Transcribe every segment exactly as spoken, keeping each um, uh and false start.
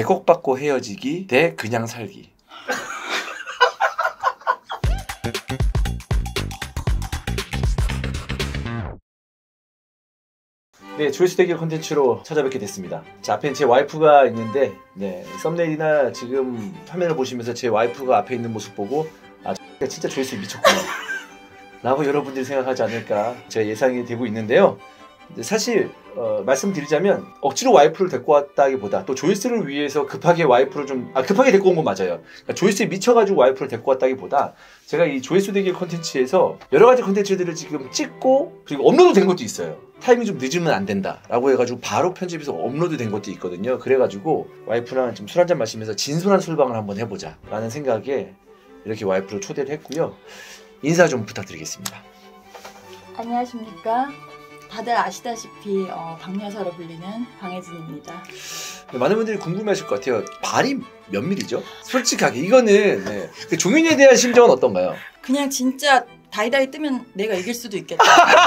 백억 받고 헤어지기 대 그냥 살기. 네, 조회수 대결 콘텐츠로 찾아뵙게 됐습니다. 자, 앞엔 제 와이프가 있는데, 네, 썸네일이나 지금 화면을 보시면서 제 와이프가 앞에 있는 모습 보고 아, 진짜 조회수 미쳤구나 라고 여러분들이 생각하지 않을까 제 예상이 되고 있는데요. 사실 어, 말씀드리자면 억지로 와이프를 데리고 왔다기보다 또 조회수를 위해서 급하게 와이프를 좀 아 급하게 데리고 온 건 맞아요. 그러니까 조회수에 미쳐가지고 와이프를 데리고 왔다기보다 제가 이 조회수 대결 콘텐츠에서 여러 가지 콘텐츠들을 지금 찍고 그리고 업로드 된 것도 있어요. 타이밍 좀 늦으면 안 된다 라고 해가지고 바로 편집해서 업로드 된 것도 있거든요. 그래가지고 와이프랑 좀 술 한잔 마시면서 진솔한 술방을 한번 해보자 라는 생각에 이렇게 와이프를 초대를 했고요. 인사 좀 부탁드리겠습니다. 안녕하십니까. 다들 아시다시피 어, 박여사로 불리는 방혜진입니다. 네, 많은 분들이 궁금해하실 것 같아요. 발이 몇 밀리죠? 솔직하게 이거는 네. 그 종윤이에 대한 심정은 어떤가요? 그냥 진짜 다이다이 뜨면 내가 이길 수도 있겠다.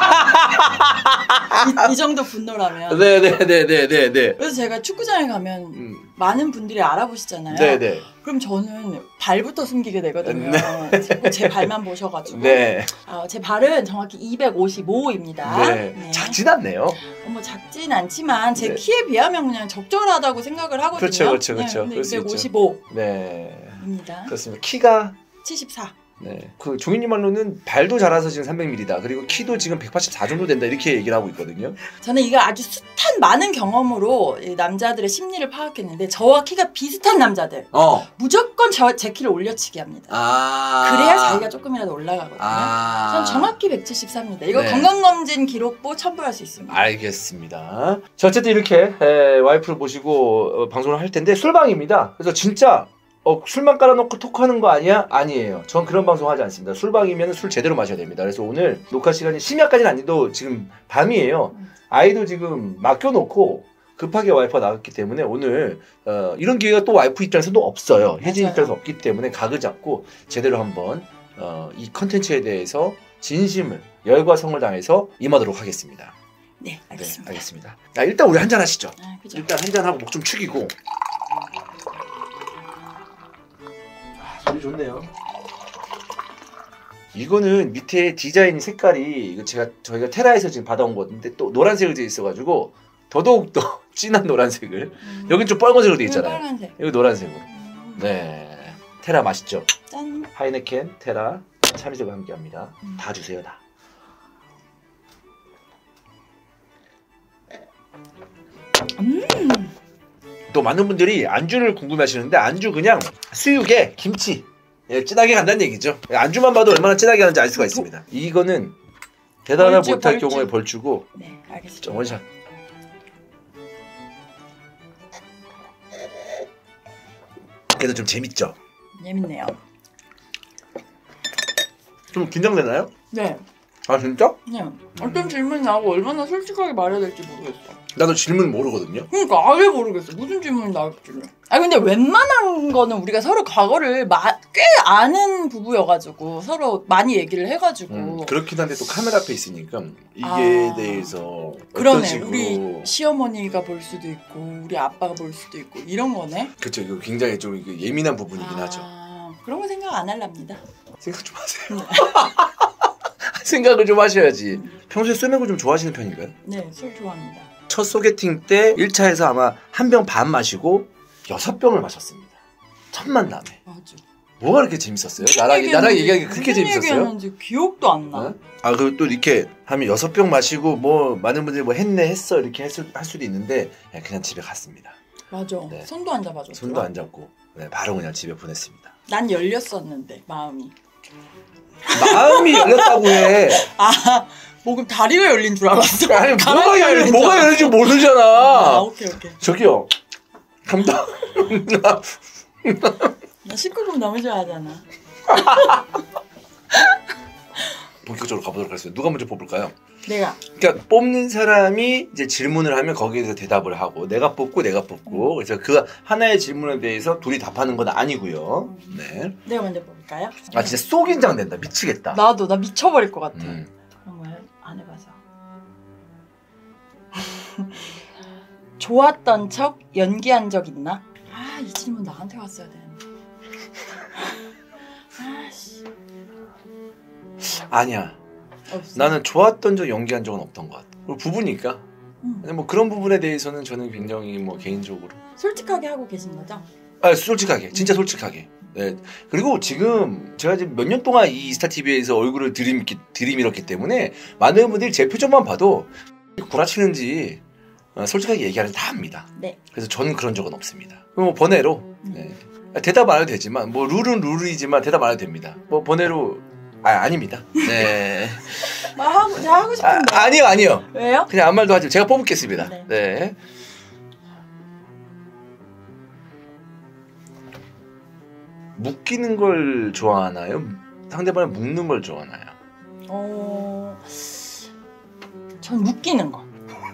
이, 이 정도 분노라면. 네네네네네. 그래서 제가 축구장에 가면 음. 많은 분들이 알아보시잖아요. 네네. 그럼 저는 발부터 숨기게 되거든요. 네. 제 발만 보셔가지고. 네. 어, 제 발은 정확히 이백오십오입니다. 네. 네. 작진 않네요. 어, 뭐 작진 않지만 제 네. 키에 비하면 그냥 적절하다고 생각을 하거든요. 그렇죠, 그렇죠, 그렇죠. 네, 이백오십오입니다. 네. 그렇습니다. 키가 칠십사. 네. 그 종인님 말로는 발도 자라서 지금 삼백 밀리미터다. 그리고 키도 지금 백팔십사 정도 된다. 이렇게 얘기를 하고 있거든요. 저는 이거 아주 숱한 많은 경험으로 이 남자들의 심리를 파악했는데 저와 키가 비슷한 남자들 어. 무조건 저, 제 키를 올려치기 합니다. 아. 그래야 자기가 조금이라도 올라가거든요. 아. 전 정확히 백칠십사입니다. 이거 네. 건강검진 기록부 첨부할 수 있습니다. 알겠습니다. 자, 어쨌든 이렇게 에, 와이프를 모시고 어, 방송을 할 텐데 술방입니다. 그래서 진짜 어, 술만 깔아놓고 토크하는 거 아니야? 아니에요. 전 그런 방송 하지 않습니다. 술방이면 술 제대로 마셔야 됩니다. 그래서 오늘 녹화 시간이 심야까지는 아니도 지금 밤이에요. 아이도 지금 맡겨놓고 급하게 와이프가 나갔기 때문에 오늘 어, 이런 기회가 또 와이프 입장에서도 없어요. 혜진 입장에서 없기 때문에 각을 잡고 제대로 한번 어, 이 컨텐츠에 대해서 진심을 열과 성을 다해서 임하도록 하겠습니다. 네, 알겠습니다. 네, 알겠습니다. 아, 일단 우리 한잔 하시죠. 아, 그죠. 일단 한잔하고 목 좀 축이고. 소리 좋네요. 이거는 밑에 디자인 색깔이 이거 제가 저희가 테라에서 지금 받아온 건데 또 노란색으로 되어 있어가지고 더더욱 더 진한 노란색을. 음. 여긴 좀 빨간색으로 되어 있잖아요. 빨간색. 여기 노란색으로. 음. 네, 테라 맛있죠? 짠. 하이네켄, 테라, 참이슬과 함께합니다. 음. 다 주세요, 다. 음. 또 많은 분들이 안주를 궁금해하시는데 안주 그냥 수육에 김치 예, 진하게 간다는 얘기죠. 안주만 봐도 얼마나 진하게 하는지 알 수가 있습니다. 이거는 대단하다 벌주, 못할 벌주. 경우에 벌주고. 네, 알겠습니다. 원샷. 그래도 좀 재밌죠? 재밌네요. 좀 긴장되나요? 네. 아 진짜? 네. 어떤 질문이 나오고 얼마나 솔직하게 말해야 될지 모르겠어. 나도 질문 모르거든요. 그러니까 아예 모르겠어. 무슨 질문이 나올지를. 아 근데 웬만한 거는 우리가 서로 과거를 마, 꽤 아는 부부여가지고 서로 많이 얘기를 해가지고. 음, 그렇긴 한데 또 카메라 앞에 있으니까 이게 아, 대해서 그러네. 어떤 식으로. 우리 시어머니가 볼 수도 있고 우리 아빠가 볼 수도 있고 이런 거네. 그렇죠. 이거 굉장히 좀 예민한 부분이긴 아, 하죠. 그런 거 생각 안 할랍니다. 생각 좀 하세요. 생각을 좀 하셔야지. 평소에 술 먹는 거 좀 좋아하시는 편인가요? 네, 술 좋아합니다. 첫 소개팅 때 일 차에서 아마 한 병 반 마시고 여섯 병을 마셨습니다. 첫 만남에. 맞아. 뭐가 그렇게 재밌었어요? 나랑, 나랑 얘기하기 그렇게 재밌었어요? 무슨 얘기했는지 기억도 안 나. 어? 아, 그리고 또 이렇게 하면 여섯 병 마시고 뭐 많은 분들이 뭐 했네 했어 이렇게 할, 수, 할 수도 있는데 그냥 집에 갔습니다. 맞아. 네. 손도 안 잡아줬어. 손도 안 잡고 네, 바로 그냥 집에 보냈습니다. 난 열렸었는데 마음이. 마음이 열렸다고 해. 아, 뭐 그럼 다리가 열린 줄 알았어. 아니 뭐가 열린 뭐가 열린지 모르잖아. 아, 오케이 오케이. 저기요. 감독. 나 십구 금 너무 좋아하잖아. 본격적으로 가보도록 하겠습니다. 누가 먼저 뽑을까요? 내가. 그러니까 뽑는 사람이 이제 질문을 하면 거기에 대해서 대답을 하고 내가 뽑고 내가 뽑고 그래서 그 하나의 질문에 대해서 둘이 답하는 건 아니고요. 네. 내가 먼저 뽑을까요? 아 진짜 쏘 긴장된다. 미치겠다. 나도 나 미쳐버릴 것 같아. 음. 그런 거 안 해봐서. 좋았던 척 연기한 적 있나? 아, 이 질문 나한테 왔어야 되는데. 아씨. 아니야. 없어. 나는 좋았던 적 연기한 적은 없던 것 같아. 그리고 부부니까. 음. 근데 뭐 그런 부분에 대해서는 저는 굉장히 뭐 개인적으로. 솔직하게 하고 계신 거죠? 아 솔직하게, 진짜 솔직하게. 네. 그리고 지금 제가 지금 몇 년 동안 이 스타티비에서 얼굴을 들이밀, 들이밀었기 때문에 많은 분들이 제 표정만 봐도 구라치는지 솔직하게 얘기하는 다 압니다. 네. 그래서 저는 그런 적은 없습니다. 뭐 번외로 네. 대답 안 해도 되지만 뭐 룰은 룰이지만 대답 안 해도 됩니다. 뭐 번외로 아 아닙니다. 네. 말하고 제가 하고 싶은데. 아, 아니요 아니요. 왜요? 그냥 아무 말도 하지. 제가 뽑겠습니다. 네. 네. 묶이는 걸 좋아하나요? 상대방을 묶는 걸 좋아하나요? 어, 전 묶이는 거.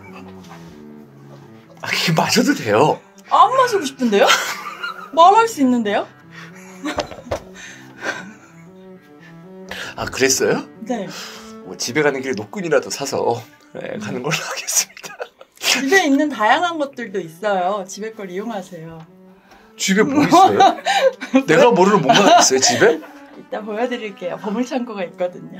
아 이게 마셔도 돼요. 안 마시고 싶은데요? 말할 수 있는데요? 아 그랬어요? 네. 뭐 집에 가는 길에 노끈이라도 사서 네, 가는 걸로 하겠습니다. 집에 있는 다양한 것들도 있어요. 집에 걸 이용하세요. 집에 뭐 있어요? 내가 모르는 뭔가 있어요 집에? 이따 보여드릴게요. 보물창고가 있거든요.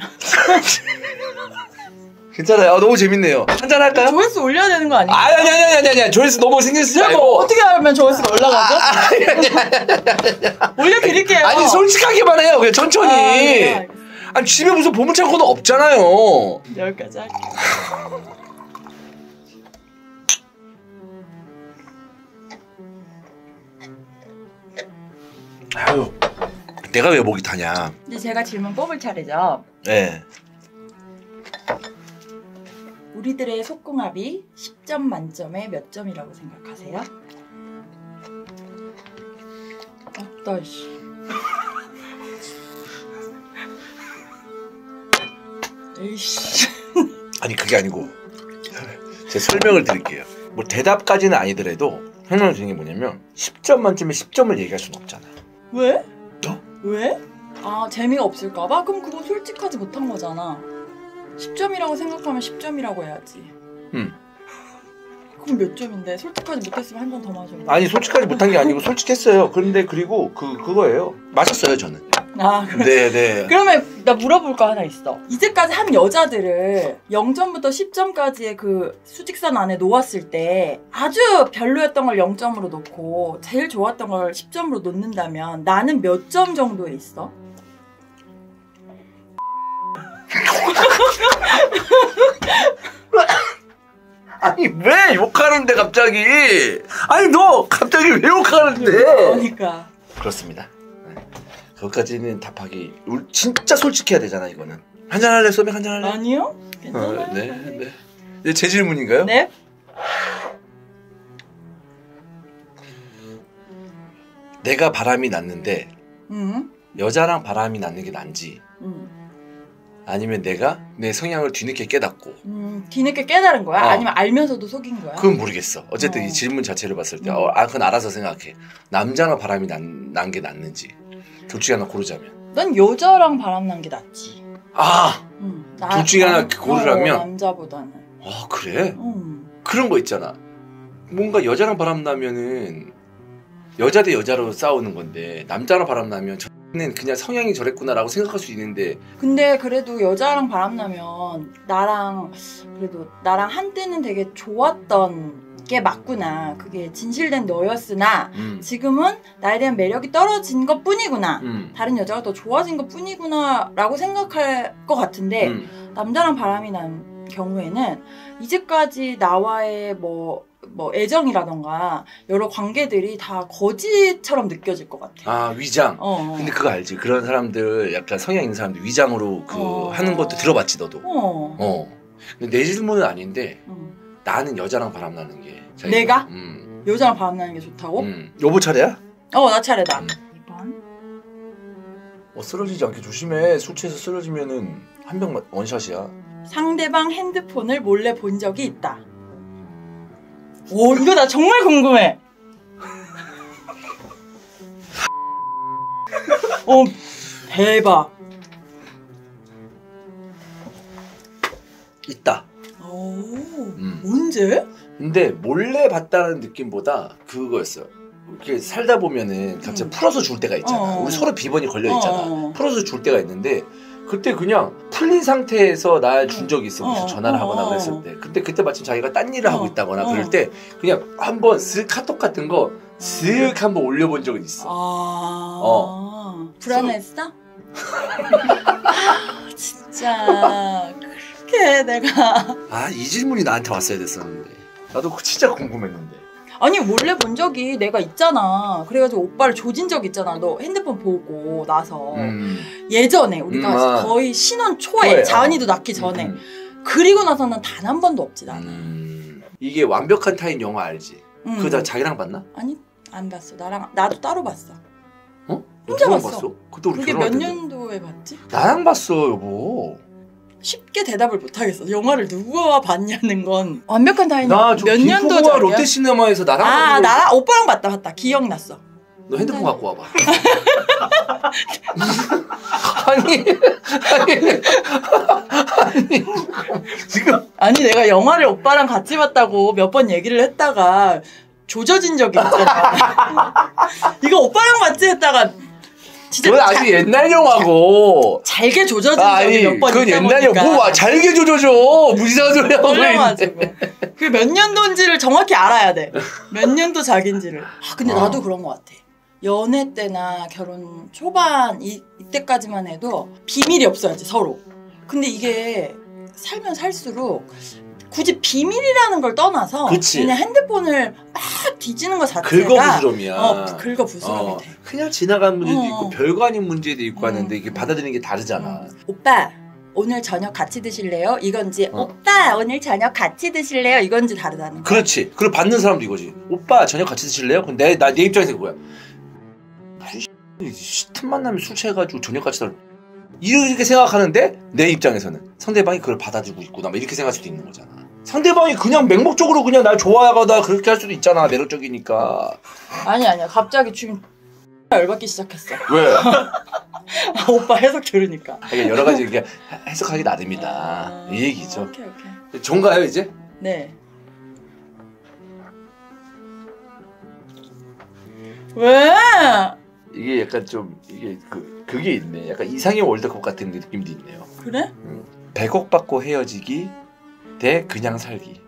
괜찮아요. 아, 너무 재밌네요. 한잔 할까요? 조회수 올려야 되는 거 아니에요? 아니 아니 아니 아니 아니 조회수 너무 신경 쓰지 제가 말고. 어떻게 하면 조회수가 올라가죠? 아, 아니, 아니, 아니, 아니, 아니. 올려드릴게요. 아니 솔직하게만 해요. 그냥 천천히. 아, 네, 알겠습니다. 아니 집에 무슨 보물창고는 없잖아요. 여기까지 할게요. 아유, 내가 왜 목이 타냐. 이제 제가 질문 뽑을 차례죠. 네. 우리들의 속궁합이 십 점 만점에 몇 점이라고 생각하세요? 아따 씨. 에이씨. 아니 그게 아니고 제 설명을 드릴게요. 뭐 대답까지는 아니더라도 설명을 드리는 게 뭐냐면 십 점 만점에 십 점을 얘기할 수는 없잖아요. 왜? 어? 왜? 아 재미가 없을까봐? 그럼 그건 솔직하지 못한 거잖아. 십 점이라고 생각하면 십 점이라고 해야지. 음. 그럼 몇 점인데? 솔직하지 못했으면 한 잔 더 마셔. 아니 솔직하지 못한 게 아니고 솔직했어요. 그런데 그리고 그 그거예요. 마셨어요 저는. 아 그래. 네네. 그러면 나 물어볼 거 하나 있어. 이제까지 한 여자들을 영 점부터 십 점까지의 그 수직선 안에 놓았을 때 아주 별로였던 걸 영 점으로 놓고 제일 좋았던 걸 십 점으로 놓는다면 나는 몇 점 정도에 있어? 아니 왜 욕하는데 갑자기? 아니 너 갑자기 왜 욕하는데? 그러니까. 그렇습니다. 네. 그것까지는 답하기 진짜 솔직해야 되잖아 이거는. 한잔 할래? 소맥 한잔 할래? 아니요? 괜찮아요. 어, 네, 네. 이제 제 질문인가요? 네? 내가 바람이 났는데 응. 여자랑 바람이 나는 게 난지 응. 아니면 내가 내 성향을 뒤늦게 깨닫고 음, 뒤늦게 깨달은 거야? 어. 아니면 알면서도 속인 거야? 그건 모르겠어. 어쨌든 어. 이 질문 자체를 봤을 때 음. 어, 아 그건 알아서 생각해. 남자랑 바람이 난 게 낫는지 둘 중에 하나 고르자면 난 여자랑 바람난 게 낫지. 아! 응. 둘 중에 하나 고르라면? 어, 남자보다는. 아 그래? 응. 그런 거 있잖아. 뭔가 여자랑 바람 나면은 여자 대 여자로 싸우는 건데 남자랑 바람 나면 저는 그냥 성향이 저랬구나라고 생각할 수 있는데 근데 그래도 여자랑 바람나면 나랑 그래도 나랑 한때는 되게 좋았던 게 맞구나. 그게 진실된 너였으나 음, 지금은 나에 대한 매력이 떨어진 것 뿐이구나. 음, 다른 여자가 더 좋아진 것 뿐이구나 라고 생각할 것 같은데 음. 남자랑 바람이 난 경우에는 이제까지 나와의 뭐, 뭐 애정이라던가 여러 관계들이 다 거짓처럼 느껴질 것 같아. 아 위장. 어. 근데 그거 알지? 그런 사람들 약간 성향 있는 사람들 위장으로 그 어. 하는 것도 들어봤지 너도. 어. 어. 근데 내 질문은 아닌데 응. 나는 여자랑 바람 나는 게. 자기가- 내가? 음. 여자랑 바람 나는 게 좋다고? 음. 여보 차례야? 어, 나 차례다. 음. 이 번. 어 쓰러지지 않게 조심해. 술 취해서 쓰러지면은 한 병 원샷이야. 상대방 핸드폰을 몰래 본 적이 있다. 오, 이거 나 정말 궁금해. 어, 대박. 있다. 오, 음. 언제? 근데 몰래 봤다는 느낌보다 그거였어. 이렇게 살다 보면은 갑자기 음. 풀어서 줄 때가 있잖아. 어. 우리 서로 비번이 걸려 있잖아. 어. 풀어서 줄 때가 있는데 그때 그냥 풀린 상태에서 날 준 적이 있어. 무슨 어. 전화를 하거나 어. 그랬을 때. 근데 그때 마침 자기가 딴 일을 어. 하고 있다거나 어. 그럴 때 그냥 한번 쓱 카톡 같은 거 쓱 한번 올려본 적은 있어. 아. 어. 불안했어? 아, 진짜 그렇게 내가 아, 이 질문이 나한테 왔어야 됐었는데. 나도 진짜 궁금했는데. 아니 원래 본 적이 내가 있잖아. 그래가지고 오빠를 조진 적 있잖아. 너 핸드폰 보고 나서 음. 예전에 우리가 음, 아. 거의 신혼 초에 초에, 자은이도 어. 낳기 전에 음. 그리고 나서는 단 한 번도 없지 나는. 음. 이게 완벽한 타인 영화 알지? 음. 그거 다 자기랑 봤나? 아니 안 봤어. 나랑 나도 따로 봤어. 어? 혼자 누구랑 봤어. 그때 우리 그게 몇 결혼할 텐데. 년도에 봤지? 나랑 봤어, 여보. 쉽게 대답을 못 하겠어. 영화를 누구와 봤냐는 건 완벽한 타인이 나저 몇 년도 김포와 전이야? 롯데시네마에서 나랑 아, 봤는데 나 오빠랑 봤다 봤다. 기억났어. 너 핸드폰 갖고 와봐. 아니, 아니, 아니, 지금 아니 내가 영화를 오빠랑 같이 봤다고 몇 번 얘기를 했다가 조져진 적이 있잖아. 이거 오빠랑 봤지 했다가 진짜 그건 자- 아주 옛날 영화고. 잘게 조져진 아, 적이 아니, 몇 번 그건 있다 옛날 영화. 보니까 뭐 잘게 조져줘. 무시한 소리 하고 있는데. 걸려가지고 그 몇 년도인지를 정확히 알아야 돼. 몇 년도 작인지를. 아 근데 어. 나도 그런 것 같아. 연애 때나 결혼 초반 이, 이때까지만 해도 비밀이 없어야지 서로. 근데 이게 살면 살수록 굳이 비밀이라는 걸 떠나서 그치. 그냥 핸드폰을 막 뒤지는 것 자체가 긁어부스럼이야. 어, 긁어부스럼이 어, 돼. 그냥 지나가는 문제도 어. 있고 별거 아닌 문제도 있고 음. 하는데 이게 받아들이는 게 다르잖아. 오빠 오늘 저녁 같이 드실래요? 이건지 어. 오빠 오늘 저녁 같이 드실래요? 이건지 다르다는 거야. 그렇지. 그걸 받는 사람도 이거지. 오빠 저녁 같이 드실래요? 그럼 내, 나, 내 입장에서 그거야. 틈 만나면 술 취해가지고 저녁 같이 다 이렇게 생각하는데 내 입장에서는 상대방이 그걸 받아주고 있구나 막 이렇게 생각할 수도 있는 거잖아. 상대방이 그냥 맹목적으로 그냥 날 좋아하거나 그렇게 할 수도 있잖아. 매력적이니까. 아니 아니야 갑자기 지금 열받기 시작했어. 왜? 아, 오빠 해석 들으니까. 그러니까 여러 가지 이게 해석하기 나름이다. 아, 이 얘기죠. 오케이 오케이. 좋은가요 이제? 네. 왜? 이게 약간 좀 이게 그 그게 있네. 약간 이상형 월드컵 같은 느낌도 있네요. 그래? 백억 받고 헤어지기 대 그냥 살기.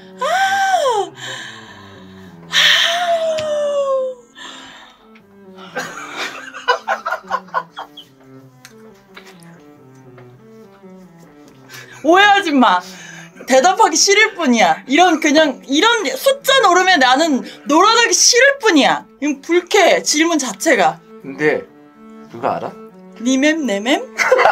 오해하지 마. 대답하기 싫을 뿐이야. 이런 그냥 이런 숫자 노름에 나는 놀아나기 싫을 뿐이야. 이건 불쾌해 질문 자체가. 근데 그거 알아? 니맴 내맴?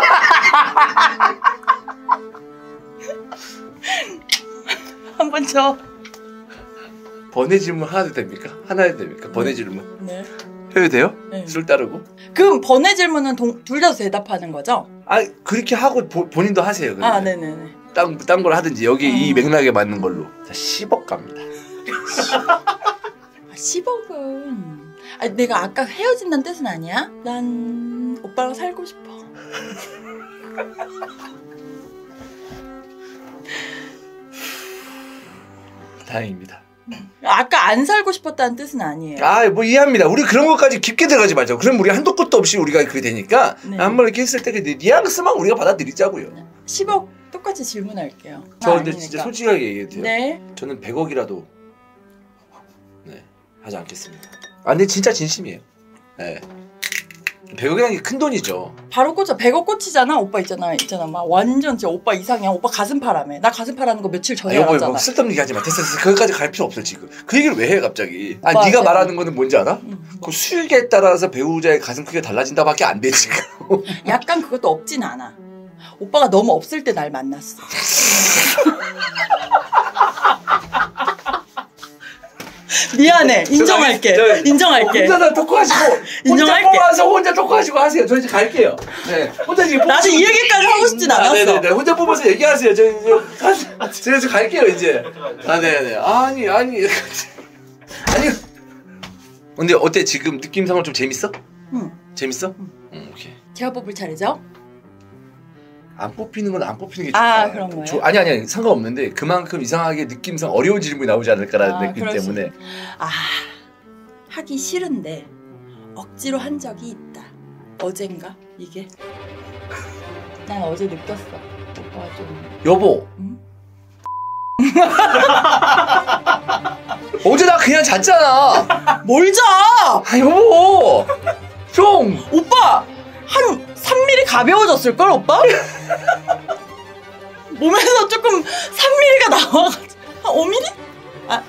한 번 더. 번외 질문 하나 해도 됩니까? 하나 해도 됩니까? 번외 질문 네. 해도 돼요? 네. 술 따르고? 그럼 번외 질문은 둘 다 대답하는 거죠? 아 그렇게 하고 보, 본인도 하세요. 그러면. 아, 네네네. 딴, 딴 걸 하든지 여기 음. 이 맥락에 맞는 걸로. 자, 십억 갑니다. 아, 십억은. 아, 내가 아까 헤어진다는 뜻은 아니야? 난 오빠랑 살고 싶어. 다행입니다. 아까 안 살고 싶었다는 뜻은 아니에요. 아, 뭐 이해합니다. 우리 그런 것까지 깊게 들어가지 말자. 그럼 우리 한도 끝도 없이 우리가 그게 되니까 네. 한번 이렇게 했을 때 그 뉘앙스만 우리가 받아들이자고요. 십억 똑같이 질문할게요. 저 아, 근데 아니니까. 진짜 솔직하게 얘기해도 돼요. 네. 저는 백억이라도 네, 하지 않겠습니다. 아, 근데 진짜 진심이에요. 네. 백억이라는 게 큰 돈이죠. 바로 꽂아. 백억 꽂히잖아. 오빠 있잖아. 있잖아. 막 완전 진짜 오빠 이상이야. 오빠 가슴 파라며. 나 가슴 파라는 거 며칠 아, 전에 여보, 알았잖아. 뭐 쓸데없는 얘기 하지 마. 됐어, 됐어. 거기까지 갈 필요 없어, 지금. 그 얘기를 왜 해, 갑자기? 아, 오빠, 네가 제가- 말하는 거는 뭔지 알아? 응, 뭐. 그 수익에 따라서 배우자의 가슴 크기가 달라진다밖에 안 돼, 지금. 약간 그것도 없진 않아. 오빠가 너무 없을 때 날 만났어. 미안해. 인정할게. 저- 저- 인정할게. 혼자 다 토크하시고, 혼자 인정할게. 뽑아서 혼자 토크하시고 하세요. 저 이제 갈게요. 네. 혼자 지금 나도 이 뽑으시고- 얘기까지 하고 싶진 아, 않았어. 네네네. 혼자 뽑아서 얘기하세요. 저, 저, 저, 저 이제 갈게요, 이제. 아, 네네. 아니, 아니. 아니. 근데 어때? 지금 느낌상으로 좀 재밌어? 응. 재밌어? 응, 오케이. 제가 뽑을 차례죠? 안 뽑히는 건 안 뽑히는 게 좋다. 아, 그런 거예요? 조- 아니, 아니, 아니. 상관없는데 그만큼 이상하게 느낌상 어려운 질문이 나오지 않을까라는 아, 느낌 그럴 수 때문에. 아, 하기 싫은데 억지로 한 적이 있다. 어젠가 이게? 난 어제 느꼈어. 오빠가 좀 여보. 응? 어제 나 그냥 잤잖아. 뭘 자? 아 여보. 좀. 오빠 한 삼 밀리미터 가벼워졌을걸 오빠? 몸에서 조금 삼 밀리미터가 나와가지고 한 오 밀리미터? 아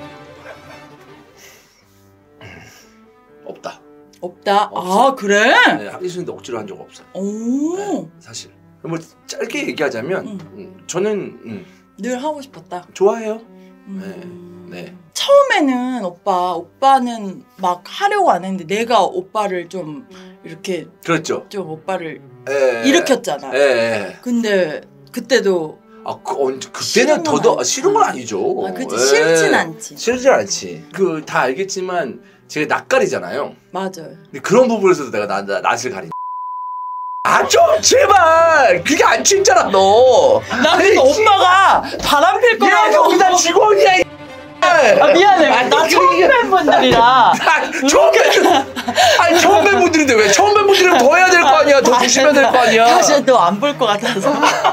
없다. 없다. 없어. 아 그래? 네, 하기 싫은데 억지로 한 적 없어. 오. 네, 사실. 뭐 짧게 얘기하자면 응. 음, 저는 음, 늘 하고 싶었다. 좋아해요. 음. 네. 네. 처음에는 오빠, 오빠는 막 하려고 안 했는데 내가 오빠를 좀 이렇게 그렇죠. 좀 오빠를 에, 일으켰잖아. 에, 에. 근데 그때도 아, 그 언제 싫은 그때는 건 더더 아니지. 싫은 건 아니죠. 아, 그치 에. 싫진 않지. 싫진 않지. 그 다 알겠지만 제가 낯가리잖아요. 맞아요. 근데 그런 부분에서도 내가 나, 나, 낯을 가리. 아 좀 제발 그게 안 칭잖아 너. 나 그러니까 오빠가 바람 필 야 거라고. 여기다 직원이야. 이 아, 미안해. 아니, 나 그게- 처음 뵌 분들이라. 아, 처음 뵌 아니 처음 뵌 분들인데 왜 처음 뵌 분들은 더 해야 될 거 아니야. 더 조심해야 될 거 아니야. 다시 또 안 볼 것 같아서.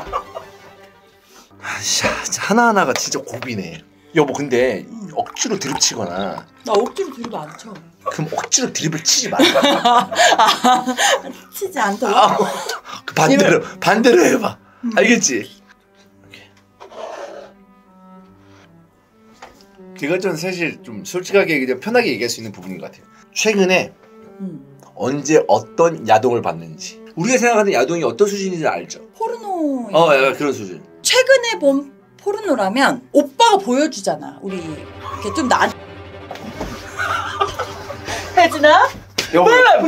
아씨 하나하나가 진짜 고비네. 여보 근데 억지로 드립치거나 나 억지로 드립 안 쳐. 그럼 억지로 드립을 치지 마. 치지 않도록. 아, 그 반대로 반대로 해봐. 알겠지? 이건 좀 사실 좀 솔직하게 그냥 편하게 얘기할 수 있는 부분인 것 같아요. 최근에 음. 언제 어떤 야동을 봤는지 우리가 생각하는 야동이 어떤 수준인지 알죠? 포르노. 어, 약간 그런 수준. 최근에 본 포르노라면 오빠가 보여주잖아. 우리 이렇게 좀 나. 혜진아? 여보,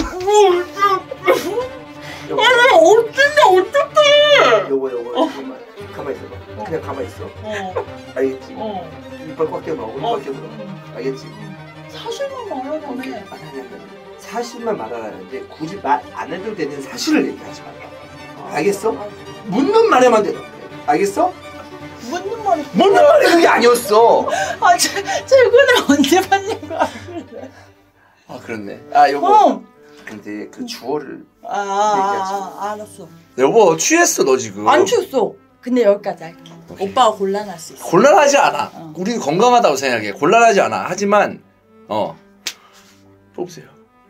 아나 어쩐데 어떡해? 여보 여보 잠깐만 가만히 있어봐. 그냥 가만히 있어. 어, 알겠지? 어. 이빨 꽉 깨봐. 오늘 꽉 깨봐. 알겠지? 사실만 말하면 오케이. 해. 아니 아니 아니. 사실만 말하라는데 굳이 말 안 해도 되는 사실을 얘기하지 말라. 알겠어? 묻는 말에만 대답해. 알겠어? 묻는 말이. 묻는 말이 그게 아니었어. 아, 최, 최근에 언제 봤냐고 하길래. 아 그렇네. 아 여보, 어. 근데 그 주어를 아, 아, 아, 알았어. 여보 취했어 너 지금. 안 추웠어. 근데 여기까지 할게. 오케이. 오빠가 곤란할 수 있어. 곤란하지 않아. 어. 우리는 건강하다고 생각해. 곤란하지 않아. 하지만 어 뽑으세요.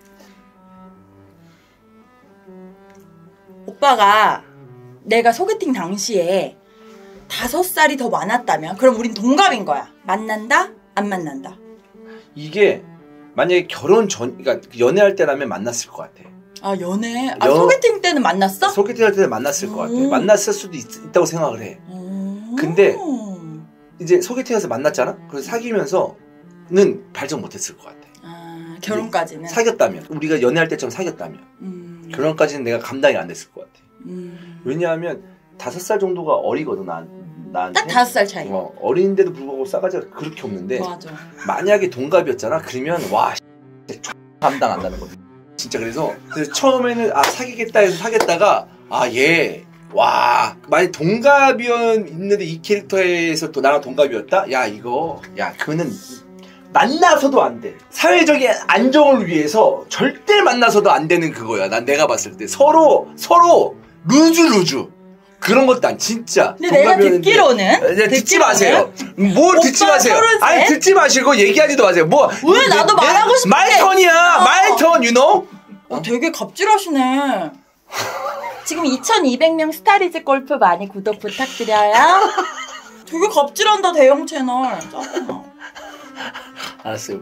오빠가 내가 소개팅 당시에 다섯 살이 더 많았다면 그럼 우린 동갑인 거야. 만난다? 안 만난다? 이게 만약에 결혼 전, 그러니까 연애할 때라면 만났을 것 같아. 아 연애? 아 여- 소개팅 때는 만났어? 소개팅 할 때는 만났을 것 같아. 음. 만났을 수도 있, 있다고 생각을 해. 음. 근데 이제 소개팅에서 만났잖아? 그래서 사귀면서는 발전 못했을 것 같아. 아 결혼까지는? 사귀었다면. 우리가 연애할 때처럼 사귀었다면. 음. 결혼까지는 내가 감당이 안 됐을 것 같아. 음. 왜냐하면 다섯 살 정도가 어리거든, 나, 나한테. 딱 다섯 살 차이. 어, 어린데도 불구하고 싸가지가 그렇게 없는데 맞아. 만약에 동갑이었잖아? 그러면 와 X 감당 안 나는 거지. 진짜 그래서, 그래서 처음에는 아 사귀겠다 해서 사귀었다가 아 얘 와 만약 동갑이었 있는데 이 캐릭터에서 또 나랑 동갑이었다? 야 이거 야 그거는 만나서도 안 돼. 사회적인 안정을 위해서 절대 만나서도 안 되는 그거야. 난 내가 봤을 때 서로 서로 루즈 루즈 그런 것도 안 진짜. 근데 내가 동갑이었는데- 듣기로는 네, 듣지 듣기로는 마세요. 뭘 듣지 오빠 마세요. 서른셋? 아니 듣지 마시고 얘기하지도 마세요. 뭐 왜 나도 내- 말하고 싶은데. 말턴이야. 어. 말턴 you know? 어, 되게 갑질하시네. 지금 이천이백 명 스타리즈 골프 많이 구독 부탁드려요. 되게 갑질한다 대형 채널. 짜증나. 알았어요.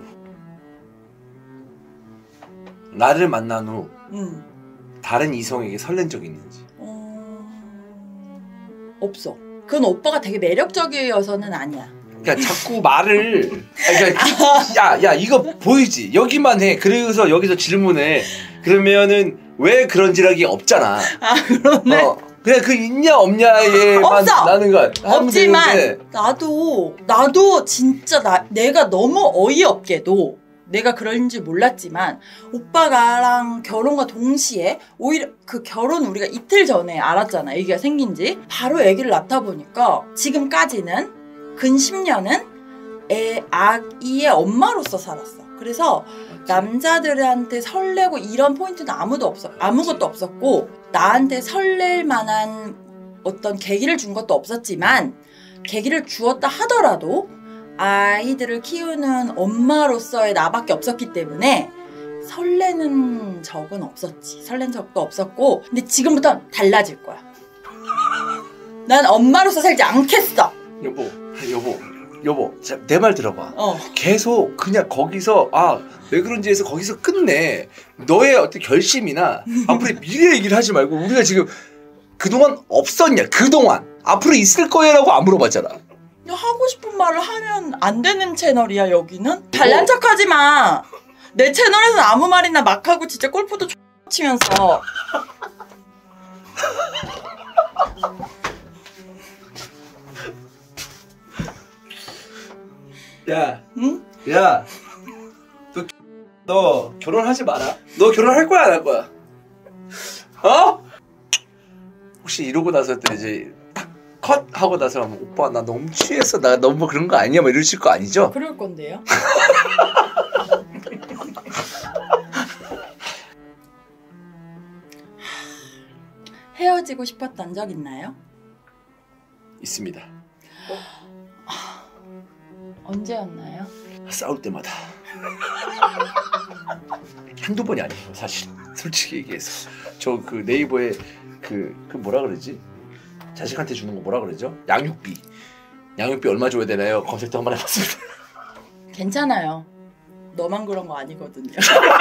나를 만난 후 응. 다른 이성에게 설렌 적이 있는지. 어... 없어. 그건 오빠가 되게 매력적이어서는 아니야. 그러니까 자꾸 말을 그러니까 야, 야 이거 보이지? 여기만 해. 그래서 여기서 질문해. 그러면은 왜 그런 지락이 없잖아. 아 그러네. 어, 그냥 그 있냐 없냐에만 없어. 나는 거 하면 없지만 되는데. 나도 나도 진짜 나 내가 너무 어이없게도 내가 그런 줄 몰랐지만 오빠가랑 결혼과 동시에 오히려 그 결혼 우리가 이틀 전에 알았잖아. 애기가 생긴지. 바로 애기를 낳다 보니까 지금까지는 근 십 년은 애 아기의 엄마로서 살았어. 그래서 남자들한테 설레고 이런 포인트는 아무도 없어 아무것도 없었고 나한테 설렐 만한 어떤 계기를 준 것도 없었지만 계기를 주었다 하더라도 아이들을 키우는 엄마로서의 나밖에 없었기 때문에 설레는 적은 없었지. 설렌 적도 없었고 근데 지금부터 달라질 거야. 난 엄마로서 살지 않겠어. 여보, 여보, 여보, 내 말 들어봐. 어. 계속 그냥 거기서 아 왜 그런지 해서 거기서 끝내. 너의 어떤 결심이나 앞으로의 미래 얘기를 하지 말고 우리가 지금 그동안 없었냐? 그동안 앞으로 있을 거야라고 안 물어봤잖아. 하고 싶은 말을 하면 안 되는 채널이야 여기는? 잘난 척하지 마. 내 채널에서는 아무 말이나 막 하고 진짜 골프도 치면서. 야, 응? 야, 너, 너 결혼하지 마라. 너 결혼할 거야 안 할 거야? 어? 혹시 이러고 나서 또 이제 딱 컷 하고 나서 오빠 나 너무 취했어. 나 너무 그런 거 아니야? 뭐 이러실 거 아니죠? 그럴 건데요. 헤어지고 싶었던 적 있나요? 있습니다. 언제였나요? 싸울 때마다. 한두 번이 아니에요 사실. 솔직히 얘기해서 저 그 네이버에 그, 그 뭐라 그러지? 자식한테 주는 거 뭐라 그러죠? 양육비. 양육비 얼마 줘야 되나요? 검색도 한번 해봤습니다. 괜찮아요. 너만 그런 거 아니거든요.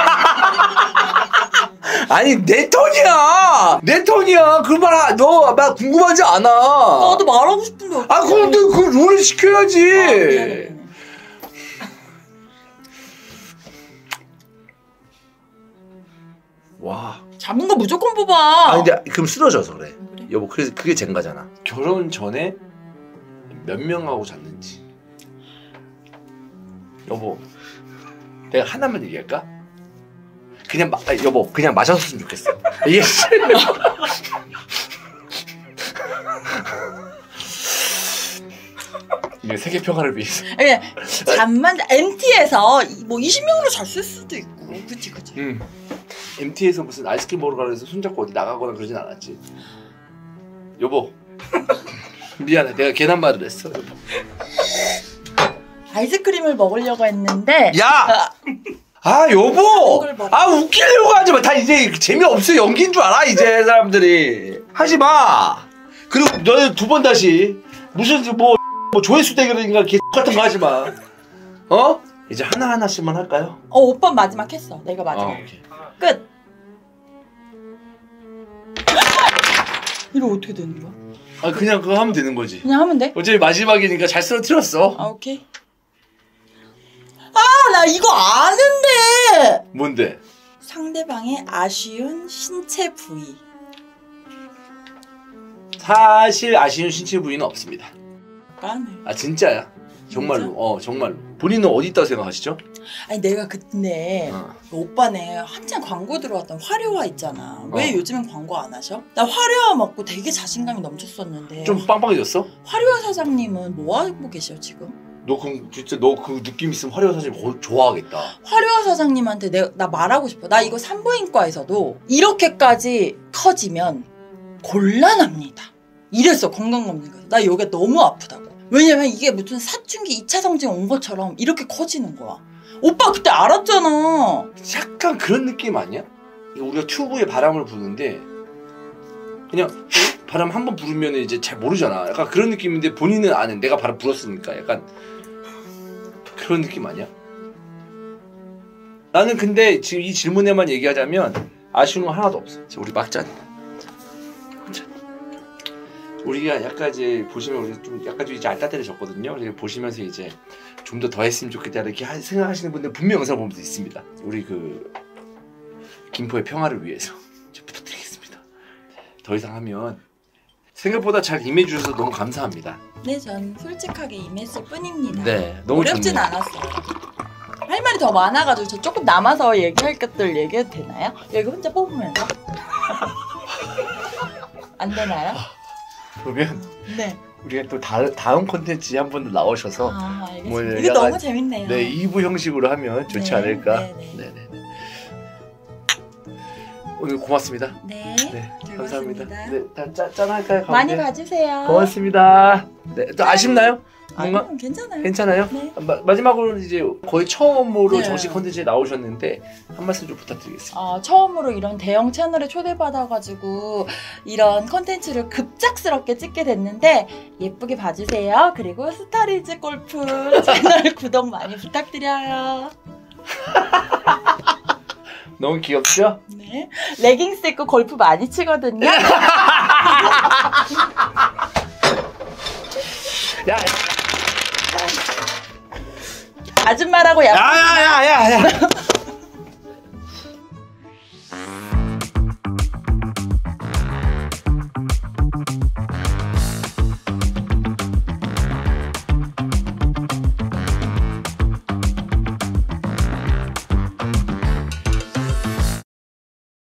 아니 내 톤이야. 내 톤이야. 그 말 너 막 궁금하지 않아. 나도 말하고 싶은데 어떡해. 아 그럼 너 그 룰을 지켜야지. 아, 미안해, 미안해. 와. 잡은 거 무조건 뽑아. 아 근데 그럼 쓰러져서 그래. 그래? 여보 그래서 그게 젠가잖아. 결혼 전에 몇 명하고 잤는지. 여보 내가 하나만 얘기할까? 그냥 마, 아, 여보 그냥 마셨으면 좋겠어. 이게 이게 세계 평화를 위해서. 아니, 잠만 엠티에서 뭐 이십 명으로 잤을 수도 있고. 그치 그치. 응. 엠티에서 무슨 아이스크림 먹으러 가라 해서 손잡고 어디 나가거나 그러진 않았지. 여보 미안해 내가 괜한 말을 했어. 여보. 아이스크림을 먹으려고 했는데. 야! 아 여보! 아 웃기려고 하지 마. 다 이제 재미없어. 연기인 줄 알아 이제 사람들이. 하지 마. 그리고 너네 두 번 다시 무슨 뭐, 뭐 조회수 대결인가 개 같은 거 하지 마. 어? 이제 하나 하나씩만 할까요? 어 오빠 마지막 했어. 내가 마지막. 어, 오케이. 끝. 이거 어떻게 되는 거야? 아 그냥 그거 하면 되는 거지. 그냥 하면 돼? 어차피 마지막이니까 잘 쓰러뜨렸어. 아 오케이. 아 나 이거 아는데. 뭔데? 상대방의 아쉬운 신체 부위. 사실 아쉬운 신체 부위는 없습니다. 까네. 아 진짜야. 정말로. 진짜? 어 정말로. 본인은 어디 있다고 생각하시죠? 아니 내가 그때 어. 오빠네 한참 광고 들어왔던 화려화 있잖아. 왜 어. 요즘엔 광고 안 하셔? 나 화려화 먹고 되게 자신감이 넘쳤었는데. 좀 빵빵해졌어? 화려화 사장님은 뭐 하고 계셔 지금? 너 그 진짜 너 그 느낌 있으면 화려한 사진 거 좋아하겠다. 화려화 사장님한테 내가 나 말하고 싶어. 나 이거 산부인과에서도 이렇게까지 커지면 곤란합니다. 이랬어 건강검진과에서. 나 여기가 너무 아프다고. 왜냐면 이게 무슨 사춘기 이 차 성징 온 것처럼 이렇게 커지는 거야. 오빠 그때 알았잖아. 약간 그런 느낌 아니야? 우리가 튜브에 바람을 부는데 그냥 바람 한 번 부르면 이제 잘 모르잖아. 약간 그런 느낌인데 본인은 아는 내가 바람 불었으니까 약간 그런 느낌 아니야? 나는 근데 지금 이 질문에만 얘기하자면 아쉬운 건 하나도 없어. 우리 막잔. 우리가 약간 이제 보시면 우리 좀 약간 좀 이제 알따들해졌거든요. 그래서 보시면서 이제 좀 더 더 했으면 좋겠다 이렇게 하, 생각하시는 분들 분명 영상 보면서 있습니다. 우리 그 김포의 평화를 위해서 좀 부탁드리겠습니다. 더 이상 하면 생각보다 잘 임해주셔서 너무 감사합니다. 네, 전 솔직하게 임했을 뿐입니다. 네, 너무 어렵진 좋네요. 않았어요. 할 말이 더 많아가지고 저 조금 남아서 얘기할 것들 얘기해도 되나요? 여기 혼자 뽑으면서? 안 되나요? 그러면 네. 우리가 또 다, 다음 콘텐츠에 한 번 더 나오셔서 아, 알겠습니다. 뭐 이거 약간- 너무 재밌네요. 네, 이 부 형식으로 하면 좋지 네, 않을까. 네, 네. 네네. 오늘 고맙습니다. 네. 네, 즐거웠습니다. 감사합니다. 네, 다 짠, 짠할까요? 많이 가운데? 봐주세요. 고맙습니다. 네, 또 아쉽나요? 뭔가 아니요, 괜찮아요. 괜찮아요? 네. 마, 마지막으로 이제 거의 처음으로 네. 정식 콘텐츠에 나오셨는데 한 말씀 좀 부탁드리겠습니다. 어, 처음으로 이런 대형 채널에 초대받아가지고 이런 컨텐츠를 급작스럽게 찍게 됐는데 예쁘게 봐주세요. 그리고 스타리즈 골프 채널 구독 많이 부탁드려요. 너무 귀엽죠? 네. 레깅스 입고 골프 많이 치거든요. 야, 아줌마라고 약 야야야야야.